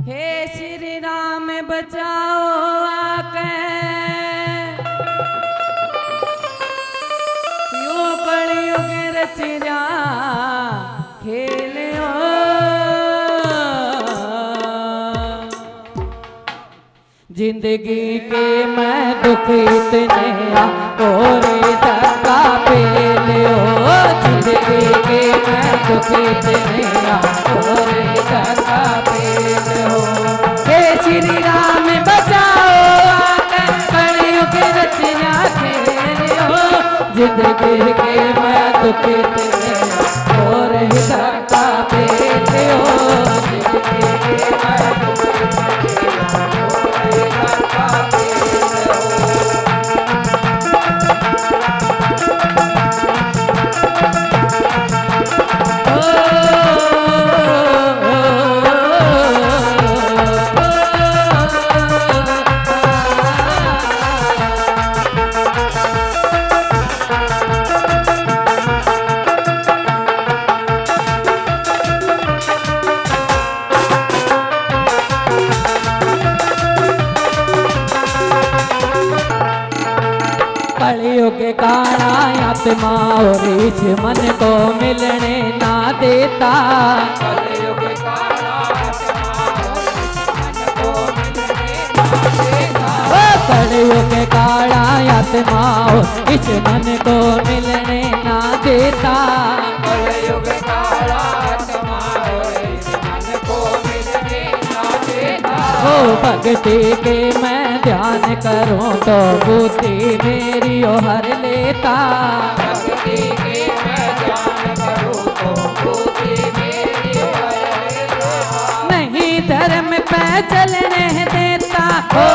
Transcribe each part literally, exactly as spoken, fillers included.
हे श्री राम बचाओ आके यो कलयुग रचिया खेलो जिंदगी के मैं दुख इतने और धक्का पे लियो जिंदगी के मैं दुख इतने और धक्का पे लियो हे श्री राम बचाओ कलयुग रचिया खेलियो जिंदगी के मैं दुख इतने और धक्का पे लियो जिंदगी के मैं दुख कलयुग काला आत्मा और इस मन को मिलने ना देता कलयुग काला आत्मा और इस मन को मिलने ना देता कलयुग काला आत्मा और इस मन को मिलने ना देता कलयुग काला आत्मा और इस मन को मिलने ना देता ओ भक्ति के मैं ध्यान करूं तो बुद्धि मेरी ओ हर लेता भक्ति के मैं ध्यान करूं तो बुद्धि मेरी ओ हर लेता नहीं धर्म पे चलने देता हो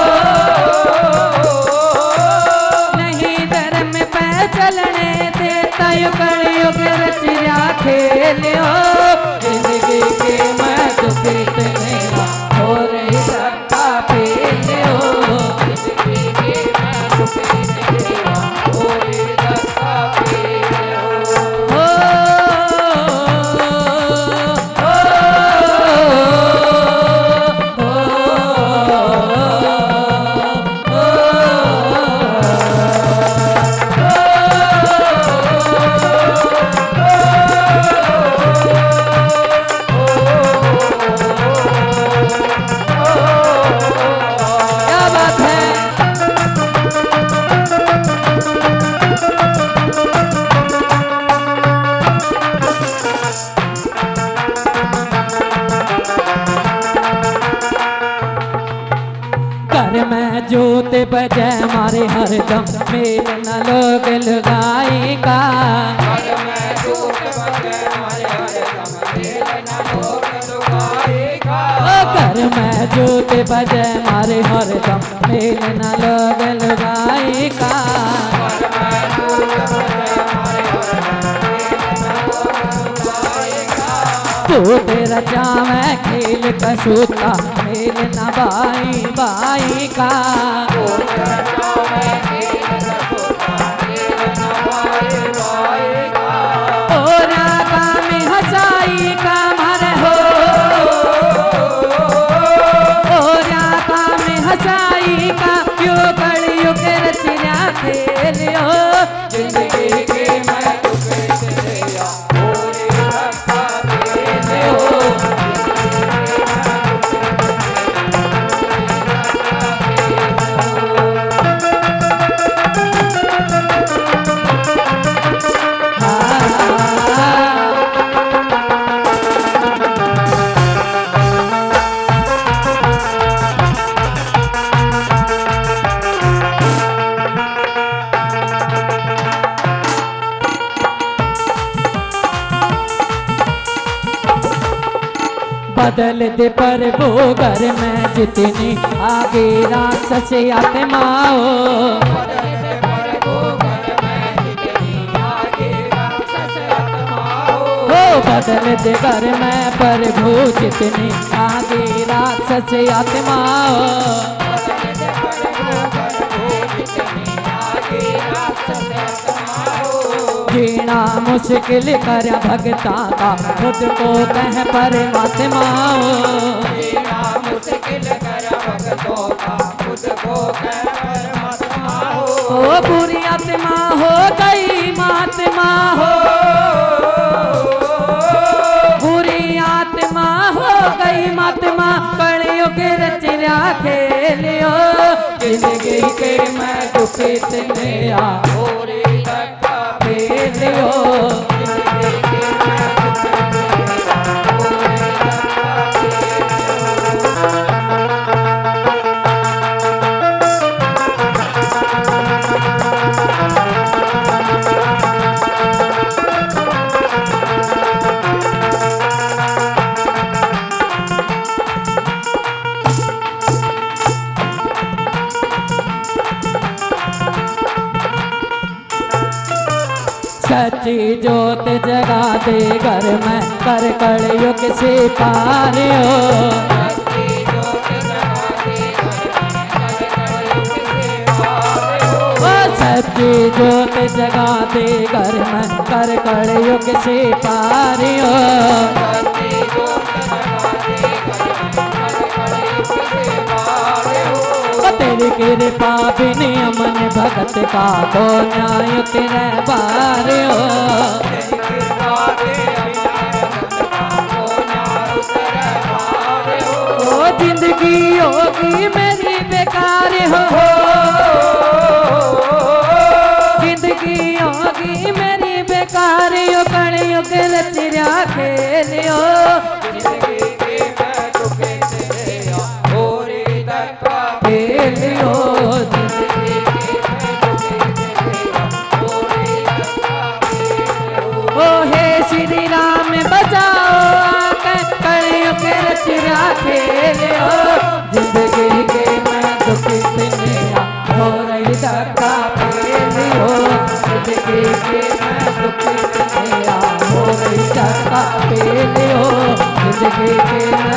नहीं धर्म पे चलने देता यो कलयुग रचिया खेलियो जिंदगी के मैं दुख इतने हो रही धक्का पे लियो जिंदगी के मैं दुख इतने हो रही धक्का पे लियो हो जोत बजे मारे हरदम मेल न लोग लगाई का घर में जोत बजे मारे हरदम मेल न लोग लगाई का घर में जोत बजे मारे हरदम मेल न लोग लगाई का घर में जोत बजे मारे हरदम मेल न लोग लगाई का तू तेरा चावे खेल कसूता मेल न बाई बाई का खेलियो जिंदगी के मैं दुख इतने और धक्का पे लियो बदल दे पर वो घर में जितनी आगे राक्षस आत्माओ बदल दे पर वो घर में जितनी आगे राक्षस आत्माओ हो बदल दे घर में प्रभु जितनी आगे राक्षस आत्माओ बदल दे पर वो प्रभु जितनी आगे राक्षस आत्माओ जीना मुश्किल कर भगता का खुद को कह परमात्मा जीना मुश्किल ओ बुरी आत्मा हो गई महात्मा हो, बुरी आत्मा हो गई महात्मा, कलयुग रचना खेलियो, जिंदगी के मैं दुख इतने आ खेलियो, सच्ची जोत जगा दे घर में कर कलयुग से पार हो, सच्ची जोत जगा दे घर में कर कलयुग से पार हो, तेरी कृपा बिन अमन भगत का तो न्याय तेरे बार हो, ओ जिंदगी होगी मेरी बेकार हो, जिंदगी होगी मेरी बेकार हो, कलयुग रचना खेलियो, खेलियो ओ हे श्री राम बचाओ कलयुग रचना खेलियो, जिंदगी के मैं दुख इतने हो रही धक्का खेलियो, जिंदगी के मैं दुख इतने हो रही धक्का खेलियो, जिंदगी के